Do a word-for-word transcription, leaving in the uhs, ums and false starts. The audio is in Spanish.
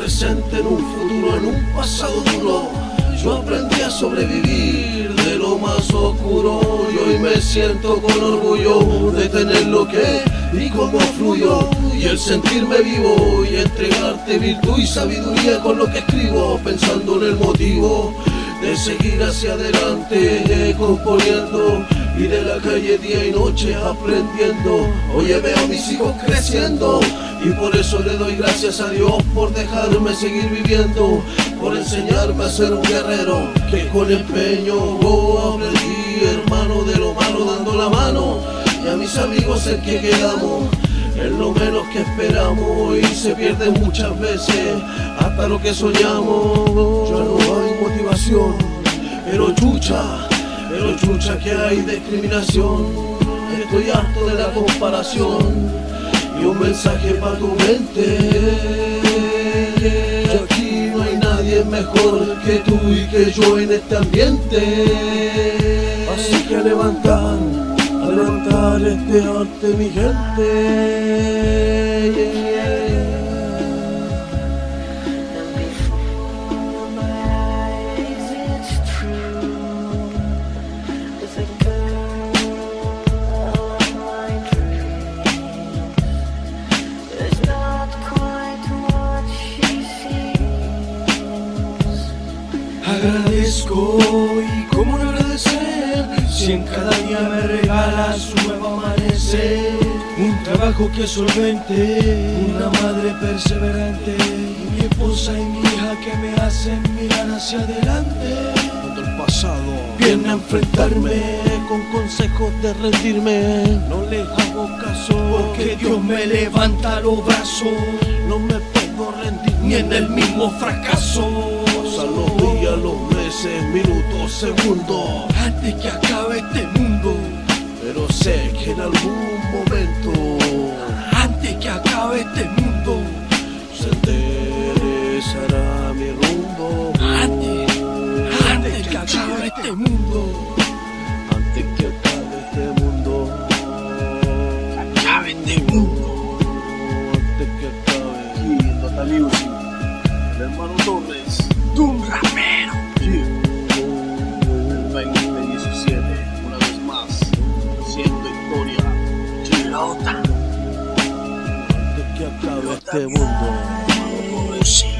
presente, en un futuro, en un pasado duro. Yo aprendí a sobrevivir de lo más oscuro y hoy me siento con orgullo de tener lo que y cómo fluyo, y el sentirme vivo y entregarte virtud y sabiduría con lo que escribo, pensando en el motivo de seguir hacia adelante, componiendo, y de la calle día y noche aprendiendo. Oye, veo a mis hijos creciendo y por eso le doy gracias a Dios por dejarme seguir viviendo, por enseñarme a ser un guerrero que con empeño oh, aprendí, hermano, de lo malo dando la mano, y a mis amigos en que quedamos es lo menos que esperamos y se pierde muchas veces hasta lo que soñamos. Ya no hay motivación, pero chucha, pero chucha que hay discriminación. Estoy harto de la comparación y un mensaje para tu mente. Y aquí no hay nadie mejor que tú y que yo en este ambiente. Así que a levantar, a levantar este arte, mi gente. Yeah, yeah, yeah. Agradezco y cómo no agradecer si en cada día me regalas un nuevo amanecer, un trabajo que es solvente, una madre perseverante, y mi esposa y mi hija que me hacen mirar hacia adelante. Cuando el pasado viene a enfrentarme con consejos de rendirme, no les hago caso porque Dios me levanta los brazos. No me puedo rendir ni en el mismo fracaso. Pasan los días, los meses, minutos, segundos antes que acabe este mundo, pero sé que en algún momento antes que acabe este mundo se enderezará mi rumbo. Antes, antes que acabe este mundo, antes que acabe este mundo, acabe este mundo, antes que acabe. Sí, Total Music, el hermano Torres, un rapero. Sí. El veinte diecisiete, una vez más, haciendo historia. Chilota. Antes que acabe este mundo.